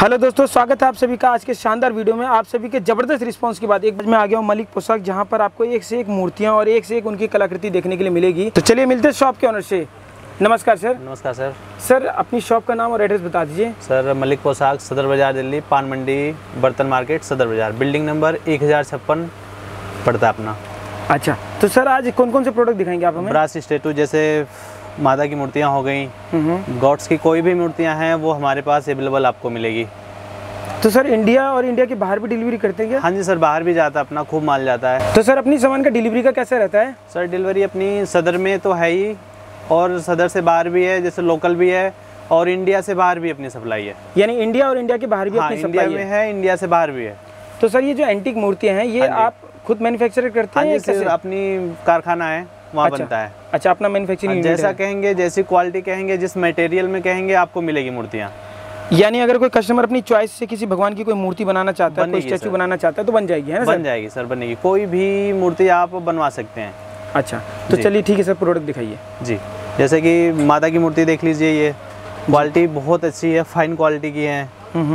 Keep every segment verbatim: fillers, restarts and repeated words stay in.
Hello दोस्तों, स्वागत है आप सभी का आज के शानदार वीडियो में। आप सभी के ज़बरदस्त रिस्पांस के बाद एक बार मैं आ गया हूँ मलिक पोशाक, जहाँ पर आपको एक से एक मूर्तियाँ और एक से एक उनकी कलाकृति देखने के लिए मिलेगी। तो चलिए मिलते हैं शॉप के ऑनर से। नमस्कार सर। नमस्कार सर। सर अपनी शॉप का नाम और एड्रेस बता दीजिए। सर मलिक पोशाक, सदर बाज़ार दिल्ली, पान मंडी बर्तन मार्केट सदर बाज़ार, बिल्डिंग नंबर एक हज़ार छप्पन पड़ता है अपना। अच्छा, तो सर आज कौन कौन से प्रोडक्ट दिखाएंगे आप हमें? ब्रास स्टेटू, जैसे माता की मूर्तियाँ हो गई, गॉड्स की कोई भी मूर्तियाँ हैं वो हमारे पास अवेलेबल आपको मिलेगी। तो सर इंडिया और इंडिया के बाहर भी डिलीवरी करते हैं क्या? हाँ जी सर, बाहर भी जाता है, अपना खूब माल जाता है। तो सर अपनी सामान का डिलीवरी का कैसे रहता है? सर डिलीवरी अपनी सदर में तो है ही, और सदर से बाहर भी है, जैसे लोकल भी है, और इंडिया से बाहर भी अपनी सप्लाई है। यानी इंडिया और इंडिया के बाहर भी हाँ, अपनी इंडिया सप्लाई में है, इंडिया से बाहर भी है। तो सर ये जो एंटीक मूर्तियाँ हैं ये आप खुद मैन्युफैक्चर करते हैं? हाँ जी सर, अपनी कारखाना है, वहाँ अच्छा, बनता है। अच्छा, अपना मैन्युफैक्चरिंग। जैसा कहेंगे, जैसी क्वालिटी कहेंगे, जिस मटेरियल में कहेंगे आपको मिलेगी मूर्तियाँ। यानी अगर कोई कस्टमर अपनी चॉइस से किसी भगवान की कोई मूर्ति बनाना चाहता है, कोई स्टैचू बनाना चाहता है तो बन जाएगी, है ना? बन जाएगी सर, बनेगी। कोई भी मूर्ति आप बनवा सकते हैं। अच्छा, तो चलिए ठीक है सर, प्रोडक्ट दिखाइए जी। जैसे कि माता की मूर्ति देख लीजिए, ये क्वालिटी बहुत अच्छी है, फाइन क्वालिटी की है।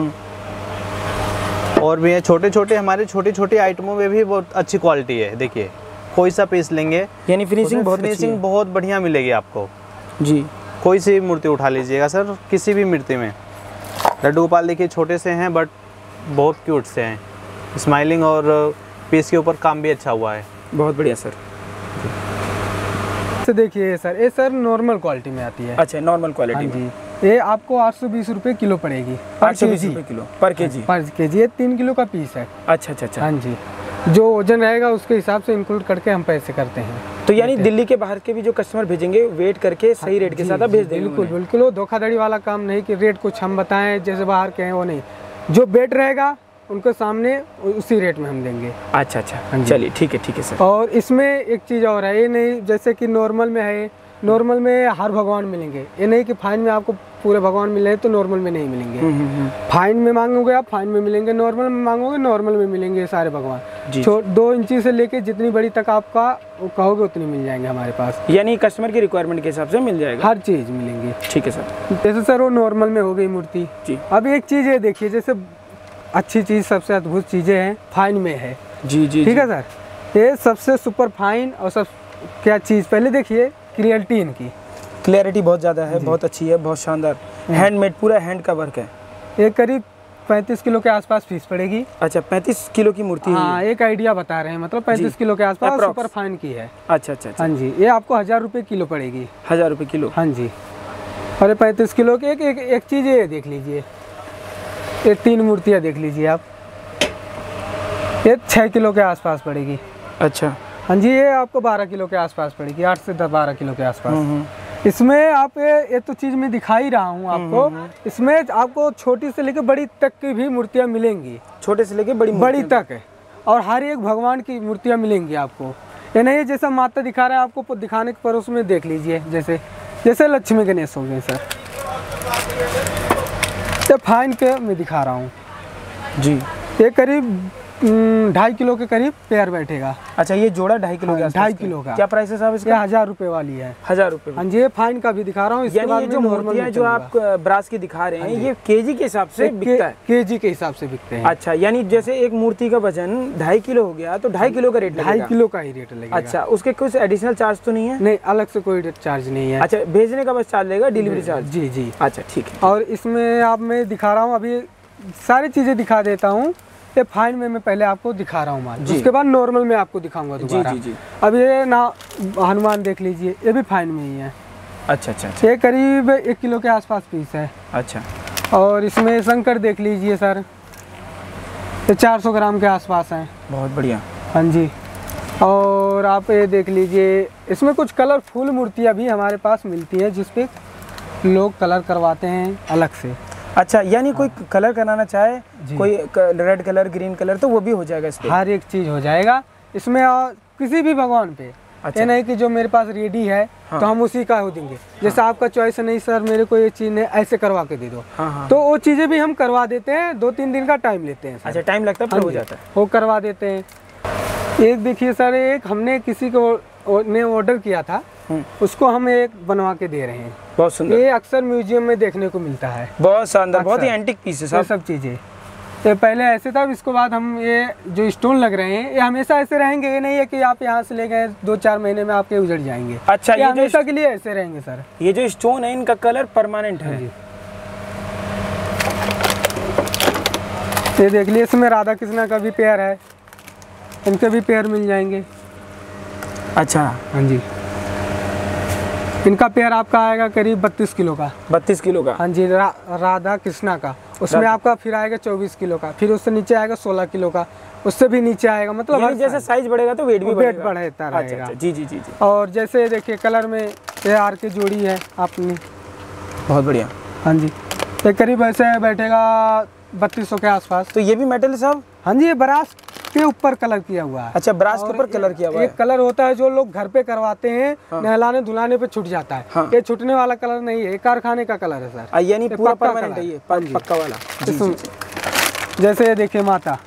और भी है छोटे छोटे, हमारे छोटी छोटी आइटमों में भी बहुत अच्छी क्वालिटी है। देखिए कोई सा पीस लेंगे, यानी फिनिशिंग बहुत फिनिशिंग बहुत बढ़िया मिलेगी आपको जी। कोई सी मूर्ति उठा लीजिएगा सर, किसी भी मूर्ति में। लड्डू गोपाल देखिए छोटे से हैं बट बहुत क्यूट से हैं, स्माइलिंग, और पीस के ऊपर काम भी अच्छा हुआ है। बहुत बढ़िया सर। तो देखिए सर, ये सर नॉर्मल क्वालिटी में आती है। अच्छा, नॉर्मल क्वालिटी में ये आपको आठ सौ बीस रुपये किलो पड़ेगी, आठ सौ बीस रुपये किलो पर केजी। पर केजी ये तीन किलो का पीस है। अच्छा अच्छा अच्छा। हाँ जी, जो वजन रहेगा उसके हिसाब से इंक्लूड करके हम पैसे करते हैं। तो यानी दिल्ली के बाहर के भी जो कस्टमर भेजेंगे वेट करके सही रेट के साथ आप भेज देंगे? बिल्कुल बिल्कुल, वो धोखाधड़ी वाला काम नहीं कि रेट कुछ हम बताएं जैसे बाहर के हैं, वो नहीं। जो बेट रहेगा उनके सामने उसी रेट में हम देंगे। अच्छा अच्छा, चलिए ठीक है ठीक है सर। और इसमें एक चीज़ और है, ये नहीं जैसे कि नॉर्मल में है, नॉर्मल में हर भगवान मिलेंगे, ये नहीं कि फाइन में आपको पूरे भगवान मिले तो नॉर्मल में नहीं मिलेंगे। फाइन में मांगोगे आप, फाइन में मिलेंगे, नॉर्मल में मांगोगे नॉर्मल में मिलेंगे सारे भगवान। दो इंची से लेके जितनी बड़ी तक आपका कहोगे उतनी मिल जाएंगे हमारे पास। यानी कस्टमर की रिक्वायरमेंट के हिसाब से मिल जाएगा, हर चीज़ मिलेंगी। ठीक है सर। जैसे सर वो नॉर्मल में हो गई मूर्ति जी। अब एक चीज़ है, देखिए जैसे अच्छी चीज़, सबसे अद्भुत चीज़ें हैं, फाइन में है जी जी, ठीक है सर। ये सबसे सुपर फाइन और सब क्या चीज़, पहले देखिए क्लियरिटी, इनकी क्लियरिटी बहुत ज़्यादा है, बहुत अच्छी है, बहुत शानदार, हैंडमेड, पूरा हैंड का वर्क है। ये करीब पैंतीस किलो के आसपास फीस पड़ेगी। अच्छा, पैंतीस किलो की मूर्ति है? हाँ, एक आइडिया बता रहे हैं, मतलब पैंतीस किलो के आसपास सुपर फाइन की है। अच्छा अच्छा, हाँ जी, ये आपको हजार रुपये किलो पड़ेगी। हजार रुपये किलो? हाँ जी। और पैंतीस किलो की एक एक, एक चीज़ ये देख लीजिए, ये तीन मूर्तियाँ देख लीजिए आप, ये छः किलो के आसपास पड़ेगी। अच्छा हाँ जी, ये आपको बारह किलो के आसपास पड़ेगी, आठ से दस बारह किलो के आसपास। इसमें आप ये ये तो चीज़ मैं दिखा ही रहा हूँ आपको, इसमें आपको छोटी से लेकर बड़ी तक की भी मूर्तियाँ मिलेंगी, छोटे से लेकर बड़ी बड़ी तक है, और हर एक भगवान की मूर्तियाँ मिलेंगी आपको। ये नहीं जैसा माता दिखा रहा है आपको, दिखाने के परोस में देख लीजिए, जैसे जैसे लक्ष्मी गणेश हो गए सर, ये फाइन के मैं दिखा रहा हूँ जी। ये करीब ढाई किलो के करीब पेयर बैठेगा। अच्छा, ये जोड़ा ढाई किलो का? ढाई किलो का। क्या प्राइस है साहब इसका? हजार रुपए वाली है। हजार रुपए? हाँ जी, ये फाइन का भी दिखा रहा हूँ। यानी ये जो मूर्तियाँ जो आप ब्रास की दिखा रहे हैं ये केजी के हिसाब से बिकता है? केजी के हिसाब से बिकते हैं। अच्छा, यानी जैसे एक मूर्ति का वजन ढाई किलो हो गया तो ढाई किलो का रेट ढाई किलो का ही रेट लगेगा। अच्छा, उसके कुछ एडिशनल चार्ज तो नहीं है? नहीं, अलग से कोई चार्ज नहीं है। अच्छा, भेजने का बस चार्ज लेगा, डिलीवरी चार्ज? जी जी। अच्छा ठीक है। और इसमें आप मैं दिखा रहा हूँ, अभी सारी चीजें दिखा देता हूँ। ये फाइन में मैं पहले आपको दिखा रहा हूँ माल, उसके बाद नॉर्मल में आपको दिखाऊंगा दोबारा। जी जी जी। अब ये ना हनुमान देख लीजिए, ये भी फाइन में ही है। अच्छा अच्छा, अच्छा। ये करीब एक किलो के आसपास पीस है। अच्छा। और इसमें शंकर देख लीजिए सर, ये चार सौ ग्राम के आसपास है। बहुत बढ़िया। हाँ जी। और आप ये देख लीजिए, इसमें कुछ कलरफुल मूर्तियाँ भी हमारे पास मिलती हैं जिसपे लोग कलर करवाते हैं अलग से। अच्छा, यानी कोई कलर कराना चाहे, कोई रेड कलर, ग्रीन कलर, तो वो भी हो जाएगा इसमें? हर एक चीज़ हो जाएगा इसमें, और किसी भी भगवान पे। अच्छा। ये नहीं कि जो मेरे पास रेडी है हाँ। तो हम उसी का हो देंगे। जैसे हाँ। आपका चॉइस है, नहीं सर मेरे को ये चीज़ नहीं, ऐसे करवा के दे दो, हाँ हाँ। तो वो चीज़ें भी हम करवा देते हैं, दो तीन दिन का टाइम लेते हैं। अच्छा, टाइम लगता है पर हो जाता है, वो करवा देते हैं। एक देखिए सर, एक हमने किसी को ने ऑर्डर किया था उसको हम एक बनवा के दे रहे हैं। बहुत सुंदर। ये अक्सर म्यूजियम में देखने को मिलता है। बहुत शानदार, बहुत ही अक्सर। एंटीक पीस है ये साहब। सब चीज़ें ये पहले ऐसे था, इसके बाद हम ये जो स्टोन लग रहे हैं ये हमेशा ऐसे रहेंगे। ये नहीं है कि आप यहाँ से ले गए दो चार महीने में आपके उजड़ जाएंगे। अच्छा, ये ये जो हमेशा के लिए ऐसे रहेंगे सर। ये जो स्टोन है इनका कलर परमानेंट है। जी। ये देख लिए, इसमें राधा कृष्णा का भी पेयर है, इनके भी पेयर मिल जाएंगे। अच्छा, हाँ जी, इनका पेयर आपका आएगा करीब बत्तीस किलो का। बत्तीस किलो का। हाँ जी, रा, राधा कृष्णा का, उसमें रा- आपका फिर आएगा चौबीस किलो का, फिर उससे नीचे आएगा सोलह किलो का, उससे भी नीचे आएगा। मतलब यानी हर जैसे साइज बढ़ेगा तो वेट भी वेट बढ़ेगा। बढ़ता अच्छा, रहेगा। अच्छा, जी जी जी जी। और जैसे देखिए कलर में ये आर की जोड़ी है आपने। बहुत बढ़िया। हाँ जी, ये करीब ऐसे बैठेगा बत्तीस सौ के आसपास। तो ये भी मेटल है साहब? हाँ जी, ये ब्रास के ऊपर कलर किया हुआ है। अच्छा, ब्रास के और ऊपर कलर किया हुआ है। एक कलर होता है जो लोग घर पे करवाते हैं, नहलाने धुलाने पे छूट जाता है। हाँ। ये छूटने वाला कलर नहीं है, ये कारखाने का कलर है सर। आ, यानी ये पूरा पक्का परमानेंट कलर है ये, है। प- हाँ जी। पक्का वाला। जी, जी, इसमें- जी। जैसे ये देखिए माता,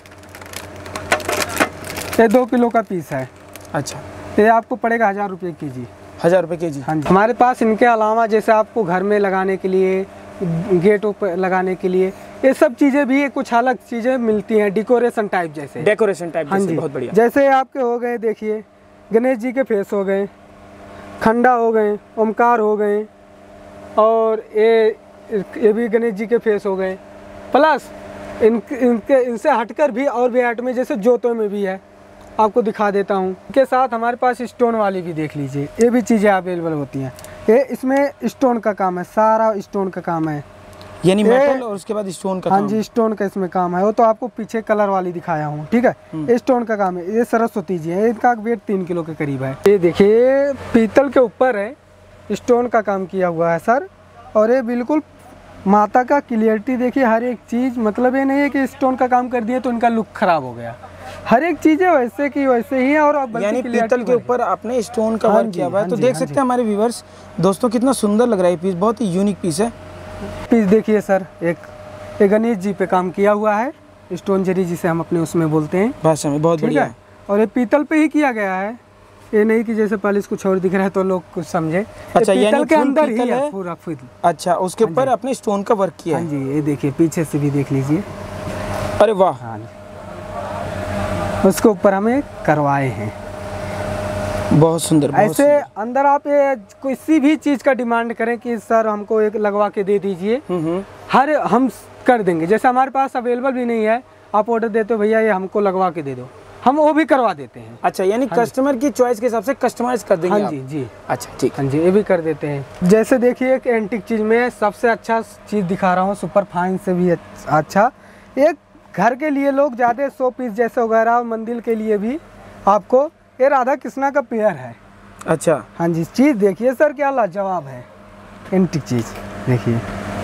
ये दो किलो का पीस है। अच्छा, ये आपको पड़ेगा हजार रुपये के जी। हजार रुपए के जी। हाँ जी, हमारे पास इनके अलावा जैसे आपको घर में लगाने के लिए, गेटों पर लगाने के लिए, ये सब चीज़ें भी कुछ अलग चीज़ें मिलती हैं, डेकोरेशन टाइप जैसे। डेकोरेशन टाइप हाँ जैसे। जी, बहुत बढ़िया। जैसे आपके हो गए, देखिए गणेश जी के फेस हो गए, खंडा हो गए, ओमकार हो गए, और ये ये भी गणेश जी के फेस हो गए। प्लस इन इनके इनसे हटकर भी और भी आइटमें जैसे जोतों में भी है, आपको दिखा देता हूँ। इनके साथ हमारे पास स्टोन वाली भी देख लीजिए, ये भी चीज़ें अवेलेबल होती हैं। ये इसमें स्टोन का काम है, सारा स्टोन का काम है। यानी ये- मेटल और उसके बाद स्टोन का हाँ काम। जी, स्टोन का इसमें काम है। वो तो आपको पीछे कलर वाली दिखाया हूँ, ठीक है। ये स्टोन का काम है। ये सरस्वती जी है, इनका वेट तीन किलो के करीब है। ये देखिए पीतल के ऊपर है, स्टोन का काम किया हुआ है सर। और ये बिल्कुल माता का क्लियरिटी देखिए, हर एक चीज़। मतलब ये नहीं है कि स्टोन का काम कर दिया तो इनका लुक खराब हो गया। हर एक चीज़ है वैसे की वैसे ही है। और अब यानी पीतल के ऊपर आपने स्टोन का हाँ वर्क जी, किया हुआ है। हाँ तो जी, देख हाँ सकते जी। हैं हमारे व्यूवर्स दोस्तों, कितना सुंदर लग रहा है ये पीस। बहुत ही यूनिक पीस है। पीस देखिए सर, एक ये गणेश जी पे काम किया हुआ है, स्टोन जरी जिसे हम अपने उसमें बोलते हैं, भाषा में। बहुत ठीक बढ़िया है। और ये पीतल पे ही किया गया है, ये नहीं कि जैसे पॉलिश कुछ और दिख रहा है तो लोग कुछ समझे। अच्छा, ये यानी पीतल के फुल अंदर ही पीतल है है? पूरा फुल। अच्छा, उसके ऊपर आपने स्टोन का वर्क किया हाँ है। जी, ये देखिए पीछे से भी देख लीजिए। अरे वाह। हाँ जी, उसके ऊपर हमें करवाए हैं। बहुत सुंदर। बहुत ऐसे अंदर आप ये किसी भी चीज़ का डिमांड करें कि सर हमको एक लगवा के दे दीजिए, सुंदर। हम्म, हर हम कर देंगे। जैसे हमारे पास अवेलेबल भी नहीं है, आप ऑर्डर देते हो भैया ये हमको लगवा के दे दो, हम वो भी करवा देते हैं। अच्छा, यानी कस्टमर की चॉइस के हिसाब से कस्टमाइज कर देंगे हाँ आप। जी जी अच्छा, ठीक। हाँ जी, ये भी कर देते हैं। जैसे देखिए एक एंटिक चीज़ में सबसे अच्छा चीज़ दिखा रहा हूँ, सुपर फाइन से भी अच्छा। एक घर के लिए लोग ज़्यादा सौ पीस जैसे वगैरह, और मंदिर के लिए भी आपको ये राधा कृष्णा का पेयर है। अच्छा, हाँ जी, चीज़ देखिए सर क्या लाजवाब है, एंटिक चीज़ देखिए।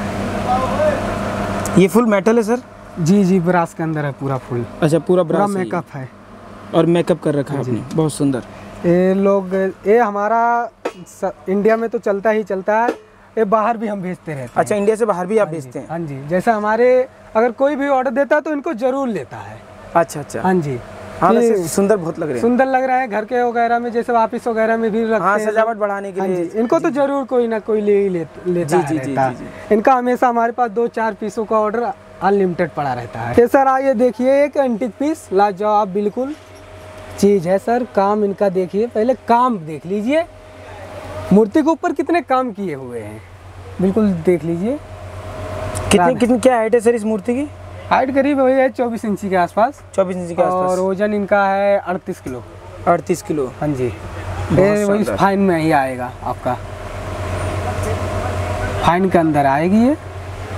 ये फुल मेटल है सर? जी जी, ब्रास के अंदर है पूरा फुल, अच्छा, पूरा पूरा ब्रास है ये। मेकअप है। और मेकअप कर रखा है आपने। बहुत सुंदर। ये लोग, ये हमारा स- इंडिया में तो चलता ही चलता है, ये बाहर भी हम भेजते रहते हैं। अच्छा, इंडिया से बाहर भी आप भेजते हैं? हाँ जी, जैसे हमारे अगर कोई भी ऑर्डर देता है तो इनको जरूर लेता है। अच्छा अच्छा। हाँ जी, हाँ, कि वैसे सुंदर बहुत लग रहे हैं। सुंदर लग रहा है। घर के वगैरह में जैसे ऑफिस वगैरह में भी रखते हाँ, हैं। सजावट बढ़ाने के हाँ लिए। जी, इनको तो जरूर कोई ना कोई ले ही ले, लेता जी, है जी, जी, रहता जी, है। इनका हमेशा हमारे पास दो चार पीसों का ऑर्डर अनलिमिटेड पड़ा रहता है। ये सर आइए देखिए, एक एंटिक पीस लाजवाब बिल्कुल चीज़ है सर। काम इनका देखिए, पहले काम देख लीजिए, मूर्ति के ऊपर कितने काम किए हुए हैं, बिल्कुल देख लीजिए। कितनी कितनी क्या हाइट है सर इस मूर्ति की? हाइट करीब वही है चौबीस इंची के आसपास, चौबीस इंच के और आसपास। वजन इनका है अड़तीस किलो। अड़तीस किलो। हाँ जी, बहुत ये वही शानदार। फाइन में ही आएगा आपका, फाइन के अंदर आएगी ये।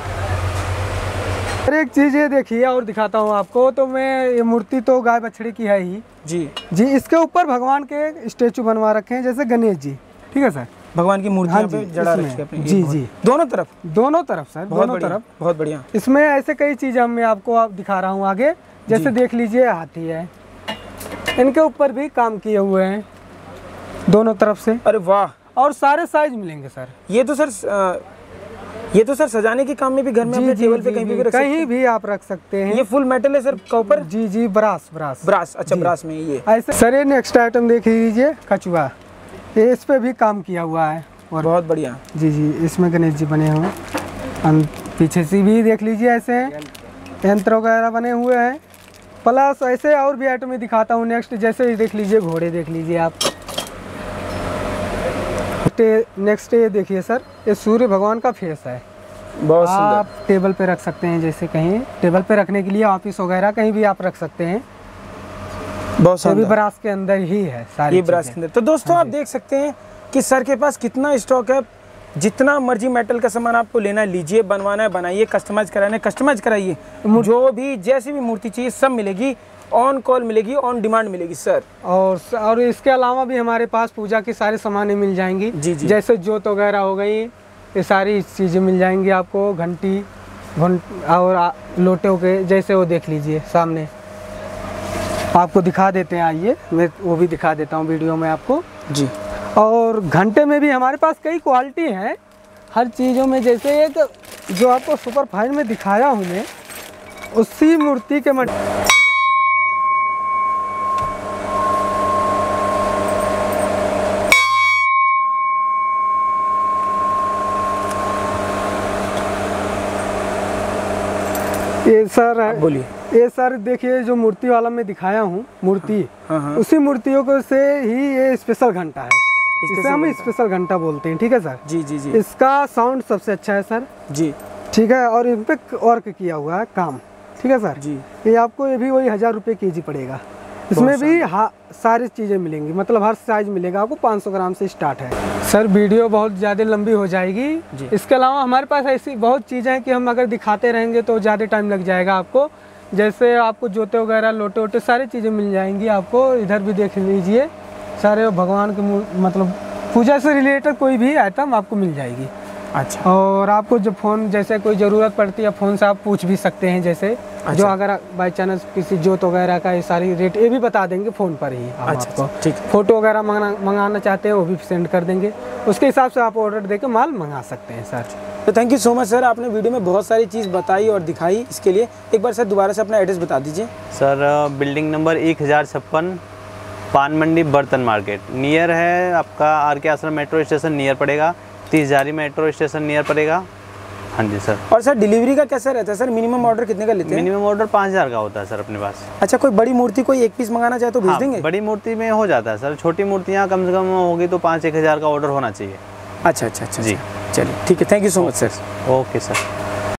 और एक चीज़ ये देखिए और दिखाता हूँ आपको। तो मैं ये मूर्ति तो गाय बछड़ी की है ही जी जी। इसके ऊपर भगवान के स्टेचू बनवा रखे हैं जैसे गणेश जी, ठीक है सर। भगवान की मूर्ति हाँ यहाँ पे जी, जड़ा इसमें। रखी है अपनी। जी, ये बहुत- जी। दोनों तरफ। दोनों तरफ सर, बहुत दोनों बढ़िया, तरफ। बहुत बढ़िया। इसमें ऐसे कई चीज़ें मैं आपको आप दिखा रहा हूँ आगे। जैसे देख लीजिए हाथी है, इनके ऊपर भी काम किए हुए हैं दोनों तरफ से। अरे वाह। और सारे साइज मिलेंगे सर। ये तो सर अ, ये तो सर सजाने के काम में भी घर में अपने टेबल पे कहीं भी रख सकते कहीं भी आप रख सकते हैं। हैं। ये फुल मेटल है सर कॉपर? जी जी, ब्रास ब्रास ब्रास। अच्छा, ब्रास में ये। ऐसे सर ये नेक्स्ट आइटम देख लीजिए, कछुआ। ये इस पे भी काम किया हुआ है और बहुत बढ़िया। जी जी, इसमें गणेश जी बने हुए हैं। हम पीछे से भी देख लीजिए, ऐसे हैं यंत्र वगैरह बने हुए हैं। प्लस ऐसे और भी आइटम में दिखाता हूँ नेक्स्ट। जैसे देख लीजिए घोड़े देख लीजिए आप। नेक्स्ट ये देखिए सर, ये सूर्य भगवान का फेस है। बहुत सुंदर। आप टेबल पे रख सकते हैं, जैसे कहीं टेबल पे रखने के लिए, ऑफिस वगैरह कहीं भी आप रख सकते हैं। बहुत ये भी सुंदर। ब्रास के अंदर ही है सारी ये ब्रास चीजें। के अंदर। तो दोस्तों आप देख सकते हैं कि सर के पास कितना स्टॉक है। जितना मर्जी मेटल का सामान आपको लेना है लीजिए, बनवाना है बनाइए, कस्टमाइज कराना है कस्टमाइज कराइए। जो भी जैसी भी मूर्ति चाहिए सब मिलेगी, ऑन कॉल मिलेगी, ऑन डिमांड मिलेगी सर। और और इसके अलावा भी हमारे पास पूजा की सारी सामानें मिल जाएंगी। जी जी। जैसे जोत वगैरह हो गई, ये सारी चीज़ें मिल जाएंगी आपको। घंटी घंट और आ- लोटे के जैसे वो देख लीजिए सामने, आपको दिखा देते हैं। आइए मैं वो भी दिखा देता हूँ वीडियो में आपको जी। और घंटे में भी हमारे पास कई क्वालिटी है हर चीज़ों में। जैसे एक जो आपको सुपर फाइन में दिखाया हूँ मैं, उसी मूर्ति के मट ये सर है। बोलिए। ये सर देखिए, जो मूर्ति वाला मैं दिखाया हूँ मूर्ति, हाँ हाँ। उसी मूर्तियों को से ही ये स्पेशल घंटा है। इसे हम घंटा। स्पेशल घंटा बोलते हैं। ठीक है सर। जी जी जी। इसका साउंड सबसे अच्छा है सर। जी ठीक है। और इन पे वर्क किया हुआ है काम। ठीक है सर। जी। ये आपको ये भी वही हजार रुपये के जी पड़ेगा। इसमें भी हा सारी चीज़ें मिलेंगी, मतलब हर साइज मिलेगा आपको। पाँच सौ ग्राम से स्टार्ट है सर। वीडियो बहुत ज़्यादा लंबी हो जाएगी। जी। इसके अलावा हमारे पास ऐसी बहुत चीज़ें हैं कि हम अगर दिखाते रहेंगे तो ज़्यादा टाइम लग जाएगा आपको। जैसे आपको जोते वगैरह, लोटे वोटे सारी चीज़ें मिल जाएंगी आपको। इधर भी देख लीजिए, सारे भगवान के मू- मतलब पूजा से रिलेटेड कोई भी आइटम आपको मिल जाएगी। अच्छा। और आपको जो फ़ोन जैसे कोई ज़रूरत पड़ती है, फ़ोन से आप पूछ भी सकते हैं। जैसे अच्छा। जो अगर बाई चांस किसी जोत वगैरह का ये सारी रेट ये भी बता देंगे फ़ोन पर ही हम अच्छा, आपको। अच्छा, ठीक है। फ़ोटो वगैरह मंगाना मंगाना चाहते हैं वो भी सेंड कर देंगे। उसके हिसाब से आप ऑर्डर देकर माल मंगा सकते हैं सर। तो thank you so much sir, आपने वीडियो में बहुत सारी चीज़ बताई और दिखाई। इसके लिए एक बार सर दोबारा से अपना एड्रेस बता दीजिए। सर बिल्डिंग नंबर एक हज़ार छप्पन, पान मंडी बर्तन मार्केट नियर है आपका। आर के आश्रम मेट्रो स्टेशन नियर पड़ेगा। तीस हज़ारी मेट्रो स्टेशन नियर पड़ेगा। हाँ जी सर। और सर डिलीवरी का कैसा रहता है सर? मिनिमम ऑर्डर कितने का लेते हैं? मिनिमम ऑर्डर पाँच हज़ार का होता है सर अपने पास। अच्छा, कोई बड़ी मूर्ति कोई एक पीस मंगाना चाहे तो भेज हाँ, देंगे? बड़ी मूर्ति में हो जाता है सर। छोटी मूर्तियाँ कम से कम होगी तो पाँच एक हज़ार का ऑर्डर होना चाहिए। अच्छा अच्छा अच्छा जी। अच्छा। चलिए ठीक है, thank you so much sir. Okay sir.